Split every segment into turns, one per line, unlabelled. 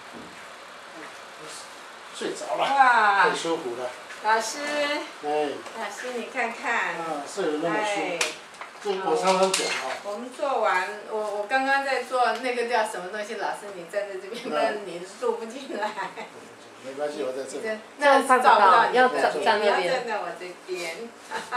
睡着了，
哇，
太舒服了。
老师，
哎，
老师你看看，
睡得那么
哎，
舒服。这我常常讲啊。
我们做完，我刚刚在做那个叫什么东西，老师你站在这边，但你录不进来。
没关系，我在这里。
那找不到，
要
站
那边。
要站在我这边。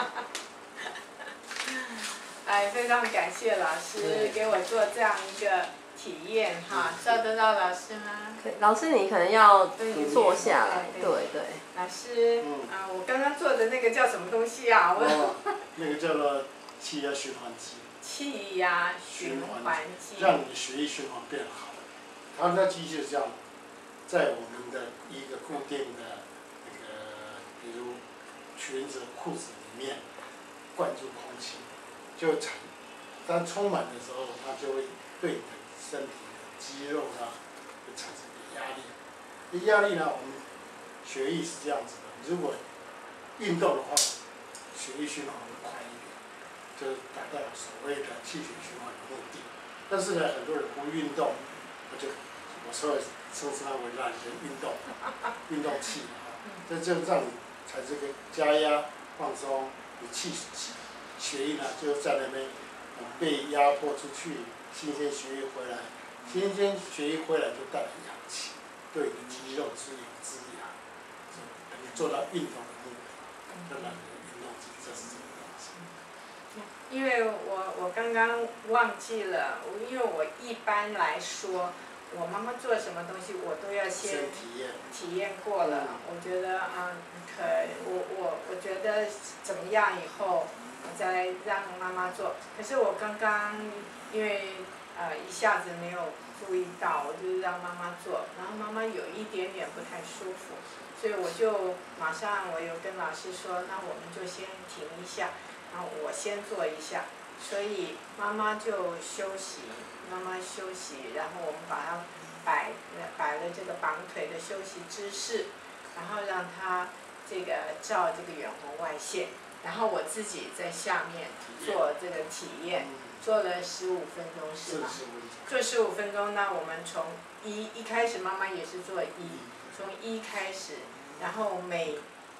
哎，非常感谢老师给我做这样一个体验哈，照得到老师吗？
老师你可能要坐下来，对对。
老师，我刚刚做的那个叫什么东西啊？
那个叫做气压循环机。
气压循环机。
让你的血液循环变好。它那机就是这样，在我们的一个固定的那个，比如裙子、裤子里面灌注空气，就当充满的时候，它就会对你的身体的肌肉呢会产生压力。这压力呢，我们血液是这样子的，如果运动的话，血液循环会快一点，就是达到所谓的气血循环的目的。但是呢，很多人不运动，我说称之它为懒人运动，运动器啊，这就让你产生个加压放松，你血液呢就在那边被压迫出去，新鲜血液回来，新鲜血液回来就带来氧气，对你的肌肉是有滋养，等于做到运动的目的，就懒人运动器就是这个东西。
因为我刚刚忘记了，因为我一般来说。我妈妈做什么东西，我都要先体验过了。我觉得我觉得怎么样以后，我再让妈妈做。可是我刚刚因为一下子没有注意到，我就让妈妈做，然后妈妈有一点点不太舒服，所以我就马上我有跟老师说，那我们就先停一下，然后我先做一下，所以妈妈就休息。然后我们把它摆了这个绑腿的休息姿势，然后让它这个照这个远红外线，然后我自己在下面做这个体验，做了15分钟是吗？做15分钟，那我们从一开始妈妈也是做从1开始，然后每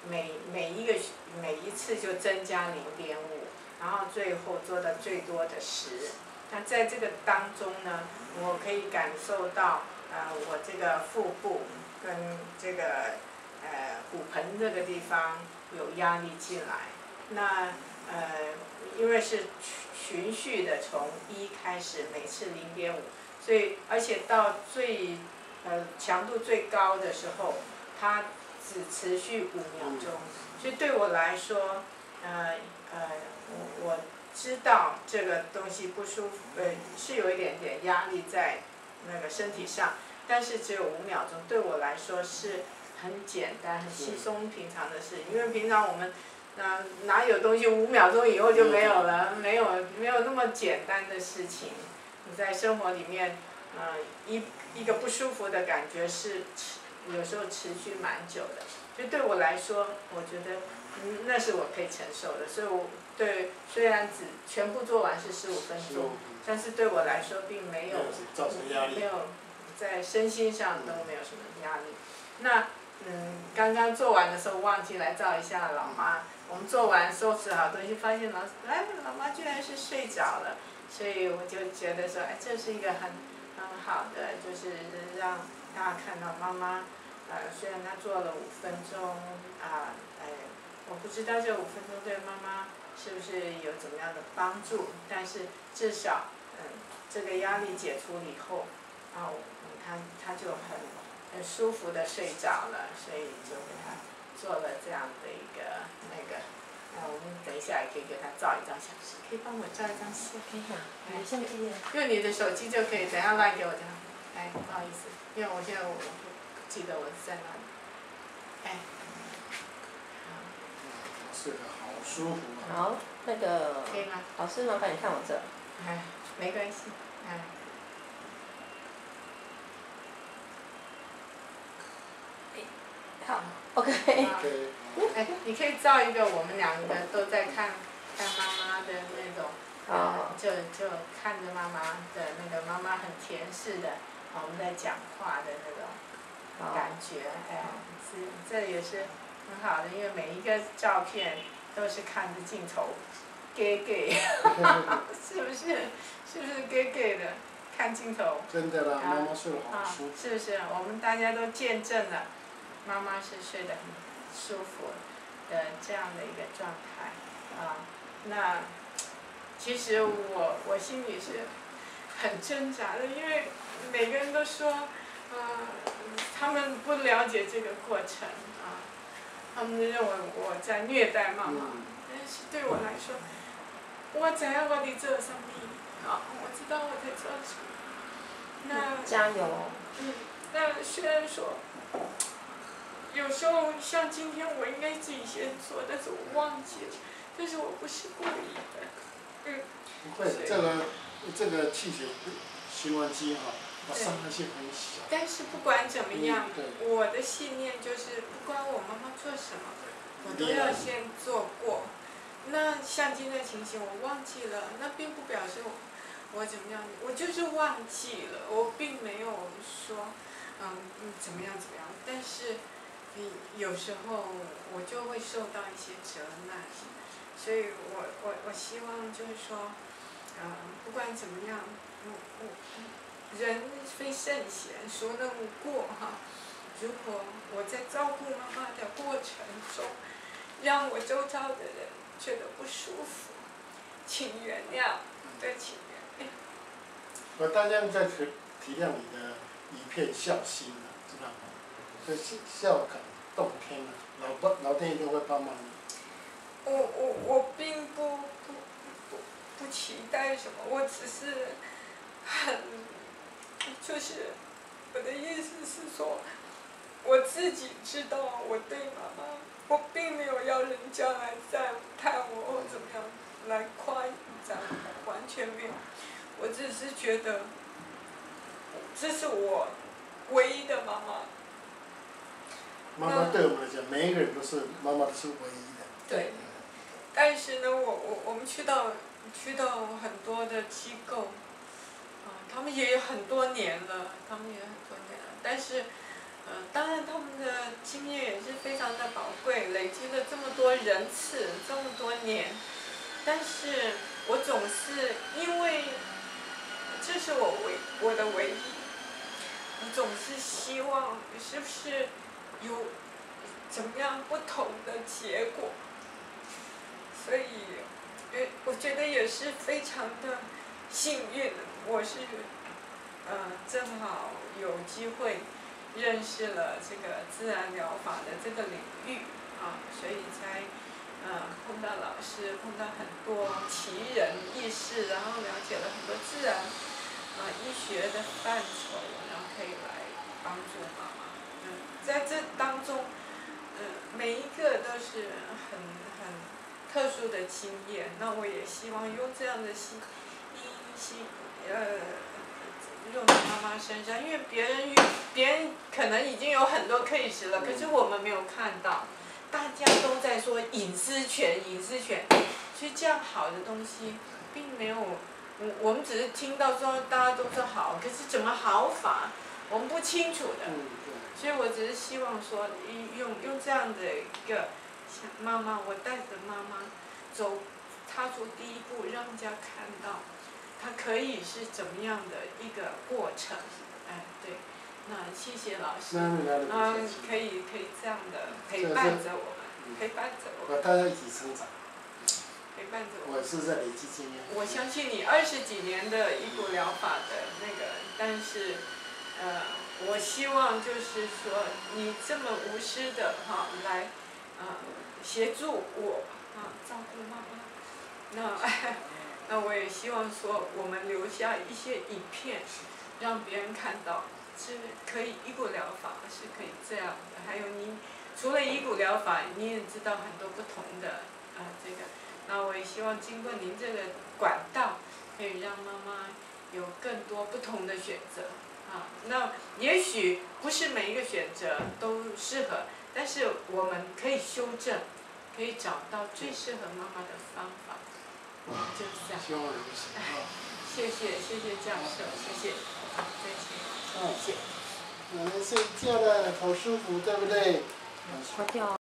一次就增加0.5，然后最后做到最多的10。那在这个当中呢，我可以感受到，我这个腹部跟这个骨盆这个地方有压力进来。那因为是循序的，从1开始，每次0.5，所以而且到强度最高的时候，它只持续5秒钟。所以对我来说，我知道这个东西不舒服，是有一点点压力在那个身体上，但是只有5秒钟，对我来说是很简单、很稀松平常的事。因为平常我们哪有东西5秒钟以后就没有了，没有那么简单的事情。你在生活里面，一个不舒服的感觉是有时候持续蛮久的。就对我来说，我觉得那是我可以承受的，所以虽然只全部做完是15分钟，但是对我来说并没有在身心上都没有什么压力。那刚刚做完的时候忘记来照一下老妈，我们做完收拾好东西，发现老妈居然是睡着了，所以我就觉得说，这是一个很好的，就是让大家看到妈妈。虽然她做了5分钟，我不知道这5分钟对妈妈是不是有怎么样的帮助，但是至少，这个压力解除了以后，她就很舒服的睡着了，所以就给她做了这样的一个那个。我们等一下也可以给她照一张相，可以帮我照一张相？
可以啊，你的相机。
用你的手机就可以，等一下赖给我就好。不好意思，因为我现在我不记得我在哪里。
睡得好舒服啊。
好，那个。
可以吗？
老师，麻烦你看我这。
没关系。
好 ，OK。
你可以照一个我们2个都在看妈妈的那种，就看着妈妈的那个妈妈很甜似的我们在讲话的那种感觉，哎，这也是很好的，因为每一个照片都是看着镜头，给，是不是？是不是给的？看镜头。
真的啦，妈妈睡得好舒服。
是不是？我们大家都见证了，妈妈是睡得很舒服的这样的一个状态啊。那其实我心里是很挣扎的，因为每个人都说，他们不了解这个过程啊，他们认为我在虐待妈妈，但是对我来说，我知影我伫做什么，啊，我知道我在做什么。那
加油。
那虽然说，有时候像今天我应该自己先做，但是我忘记了，但是我不是故意的，
不会，这个气血循环机哈，它伤害性很小。
但是不管怎么样，我的信念就是不管我妈妈做什么，我都要先做过。那像今天的情形我忘记了，那并不表示我怎么样，我就是忘记了，我并没有说怎么样，但是有时候我就会受到一些责难，所以我希望就是说，不管怎么样，人非圣贤，孰能无过哈？如果我在照顾妈妈的过程中，让我周遭的人觉得不舒服，请原谅，对，请原谅。
我当然在体谅你的一片孝心了，知道吗？这孝感动天了，老天一定会帮忙你。
我并不期待什么，我只是就是我的意思是说，我自己知道我对妈妈，我并没有要人家来赞叹我或怎么样来夸赞我，完全没有。我只是觉得，这是我唯一的妈妈。
妈妈对我们来讲，每一个人都是妈妈，都是唯一的。
对。但是呢，我们去到很多的机构，他们也有很多年了，但是，当然他们的经验也是非常的宝贵，累积了这么多人次，这么多年，但是我总是因为这是我的唯一，我总是希望是不是有怎么样不同的结果。所以，我觉得也是非常的幸运，我是正好有机会认识了这个自然疗法的这个领域啊，所以才碰到老师，碰到很多奇人异事，然后了解了很多自然医学的范畴，然后可以来帮助妈妈。在这当中，每一个都是很特殊的经验，那我也希望用这样的用在妈妈身上，因为别人可能已经有很多 case 了，可是我们没有看到，大家都在说隐私权，所以这样好的东西并没有，我们只是听到说大家都说好，可是怎么好法，我们不清楚的，所以我只是希望说用这样的一个。妈妈，我带着妈妈踏出第一步，让人家看到，它可以是怎么样的一个过程，对，那谢谢老师，可以这样的陪伴着我们，
大家一起成长，
陪伴着我。
我是在累积经验。
我相信你20几年的医骨疗法的那个，但是，我希望就是说你这么无私的来。协助我照顾妈妈，那我也希望说我们留下一些影片，让别人看到是可以医骨疗法是可以这样的。还有你除了医骨疗法，你也知道很多不同的这个，那我也希望经过您这个管道，可以让妈妈有更多不同的选择那也许不是每一个选择都适合。但是我们可以修正，可以找到最适合妈妈的方法，就是这样。
希望如此。
谢谢教授，谢谢，再见。
奶奶睡觉了，好舒服，对不对？
好觉。